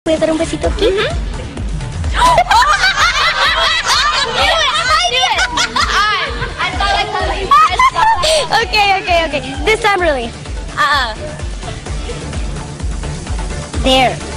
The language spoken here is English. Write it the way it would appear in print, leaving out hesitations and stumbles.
¿Puedes dar un besito aquí? Okay. This time really. There.